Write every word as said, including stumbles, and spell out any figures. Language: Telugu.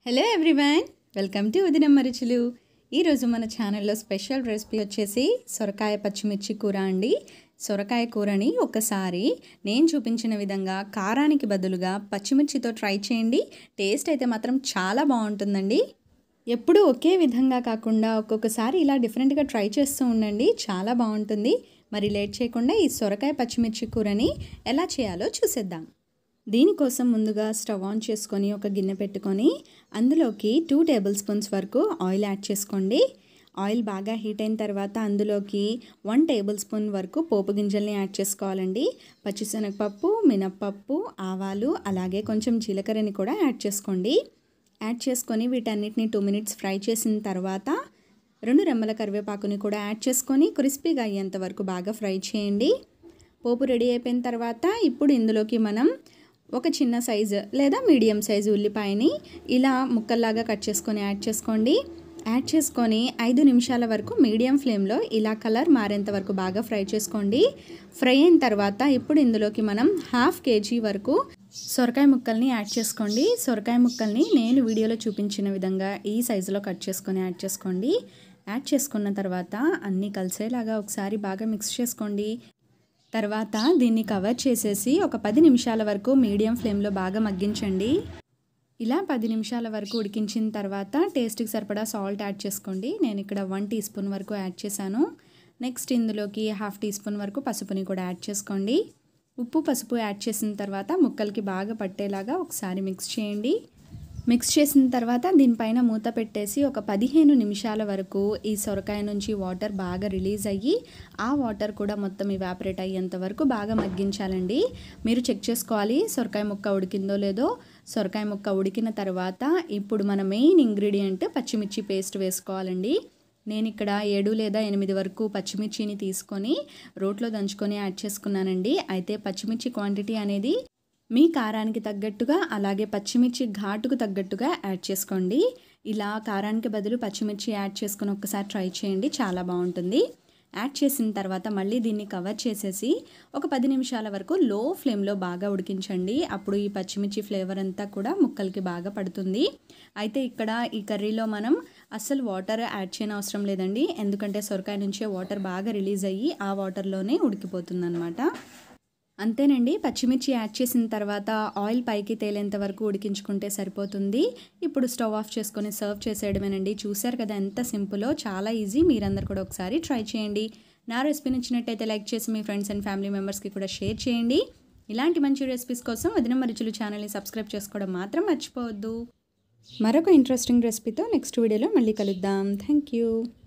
హలో ఎవ్రీవన్, వెల్కమ్ టు వదినమ్మ రుచులు. ఈరోజు మన ఛానల్లో స్పెషల్ రెసిపీ వచ్చేసి సొరకాయ పచ్చిమిర్చి కూర అండి. సొరకాయ కూరని ఒకసారి నేను చూపించిన విధంగా కారానికి బదులుగా పచ్చిమిర్చితో ట్రై చేయండి. టేస్ట్ అయితే మాత్రం చాలా బాగుంటుందండి. ఎప్పుడూ ఒకే విధంగా కాకుండా ఒక్కొక్కసారి ఇలా డిఫరెంట్గా ట్రై చేస్తూ ఉండండి, చాలా బాగుంటుంది. మరి లేట్ చేయకుండా ఈ సొరకాయ పచ్చిమిర్చి కూరని ఎలా చేయాలో చూసేద్దాం. దీనికోసం ముందుగా స్టవ్ ఆన్ చేసుకొని ఒక గిన్నె పెట్టుకొని అందులోకి టూ టేబుల్ స్పూన్స్ వరకు ఆయిల్ యాడ్ చేసుకోండి. ఆయిల్ బాగా హీట్ అయిన తర్వాత అందులోకి వన్ టేబుల్ స్పూన్ వరకు పోపు గింజల్ని యాడ్ చేసుకోవాలండి. పచ్చిశనగపప్పు, మినప్పప్పు, ఆవాలు, అలాగే కొంచెం జీలకర్రని కూడా యాడ్ చేసుకోండి. యాడ్ చేసుకొని వీటన్నిటిని టూ మినిట్స్ ఫ్రై చేసిన తర్వాత రెండు రెమ్మల కరివేపాకుని కూడా యాడ్ చేసుకొని క్రిస్పీగా అయ్యేంత వరకు బాగా ఫ్రై చేయండి. పోపు రెడీ అయిపోయిన తర్వాత ఇప్పుడు ఇందులోకి మనం ఒక చిన్న సైజు లేదా మీడియం సైజు ఉల్లిపాయని ఇలా ముక్కల్లాగా కట్ చేసుకొని యాడ్ చేసుకోండి. యాడ్ చేసుకొని ఐదు నిమిషాల వరకు మీడియం ఫ్లేమ్లో ఇలా కలర్ మారేంత వరకు బాగా ఫ్రై చేసుకోండి. ఫ్రై అయిన తర్వాత ఇప్పుడు ఇందులోకి మనం హాఫ్ కేజీ వరకు సొరకాయ ముక్కల్ని యాడ్ చేసుకోండి. సొరకాయ ముక్కల్ని నేను వీడియోలో చూపించిన విధంగా ఈ సైజులో కట్ చేసుకొని యాడ్ చేసుకోండి. యాడ్ చేసుకున్న తర్వాత అన్నీ కలిసేలాగా ఒకసారి బాగా మిక్స్ చేసుకోండి. తర్వాత దీన్ని కవర్ చేసేసి ఒక పది నిమిషాల వరకు మీడియం ఫ్లేమ్లో బాగా మగ్గించండి. ఇలా పది నిమిషాల వరకు ఉడికించిన తర్వాత టేస్ట్కి సరిపడా సాల్ట్ యాడ్ చేసుకోండి. నేను ఇక్కడ వన్ టీ స్పూన్ వరకు యాడ్ చేశాను. నెక్స్ట్ ఇందులోకి హాఫ్ టీ స్పూన్ వరకు పసుపుని కూడా యాడ్ చేసుకోండి. ఉప్పు పసుపు యాడ్ చేసిన తర్వాత ముక్కలకి బాగా పట్టేలాగా ఒకసారి మిక్స్ చేయండి. మిక్స్ చేసిన తర్వాత దీనిపైన మూత పెట్టేసి ఒక పదిహేను నిమిషాల వరకు ఈ సొరకాయ నుంచి వాటర్ బాగా రిలీజ్ అయ్యి ఆ వాటర్ కూడా మొత్తం ఇవాపరేట్ అయ్యేంత వరకు బాగా మగ్గించాలండి. మీరు చెక్ చేసుకోవాలి సొరకాయ ముక్క ఉడికిందో లేదో. సొరకాయ ముక్క ఉడికిన తర్వాత ఇప్పుడు మన మెయిన్ ఇంగ్రీడియంట్ పచ్చిమిర్చి పేస్ట్ వేసుకోవాలండి. నేను ఇక్కడ ఏడు లేదా ఎనిమిది వరకు పచ్చిమిర్చిని తీసుకొని రోట్లో దంచుకొని యాడ్ చేసుకున్నానండి. అయితే పచ్చిమిర్చి క్వాంటిటీ అనేది మీ కారానికి తగ్గట్టుగా అలాగే పచ్చిమిర్చి ఘాటుకు తగ్గట్టుగా యాడ్ చేసుకోండి. ఇలా కారానికి బదులు పచ్చిమిర్చి యాడ్ చేసుకొని ఒక్కసారి ట్రై చేయండి, చాలా బాగుంటుంది. యాడ్ చేసిన తర్వాత మళ్ళీ దీన్ని కవర్ చేసేసి ఒక పది నిమిషాల వరకు లో ఫ్లేమ్లో బాగా ఉడికించండి. అప్పుడు ఈ పచ్చిమిర్చి ఫ్లేవర్ అంతా కూడా ముక్కలకి బాగా పడుతుంది. అయితే ఇక్కడ ఈ కర్రీలో మనం అస్సలు వాటర్ యాడ్ చేయని అవసరం లేదండి, ఎందుకంటే సొరకాయ నుంచే వాటర్ బాగా రిలీజ్ అయ్యి ఆ వాటర్లోనే ఉడికిపోతుంది అన్నమాట. అంతేనండి, పచ్చిమిర్చి యాడ్ చేసిన తర్వాత ఆయిల్ పైకి తేలేంత వరకు ఉడికించుకుంటే సరిపోతుంది. ఇప్పుడు స్టవ్ ఆఫ్ చేసుకొని సర్వ్ చేసేయడమేనండి. చూశారు కదా ఎంత సింపులో, చాలా ఈజీ. మీరందరూ కూడా ఒకసారి ట్రై చేయండి. నా రెసిపీ నచ్చినట్టయితే లైక్ చేసి మీ ఫ్రెండ్స్ అండ్ ఫ్యామిలీ మెంబర్స్కి కూడా షేర్ చేయండి. ఇలాంటి మంచి రెసిపీస్ కోసం వదినమ్మ రుచులు ఛానల్ని సబ్స్క్రైబ్ చేసుకోవడం మాత్రం మర్చిపోవద్దు. మరొక ఇంట్రెస్టింగ్ రెసిపీతో నెక్స్ట్ వీడియోలో మళ్ళీ కలుద్దాం. Thank you.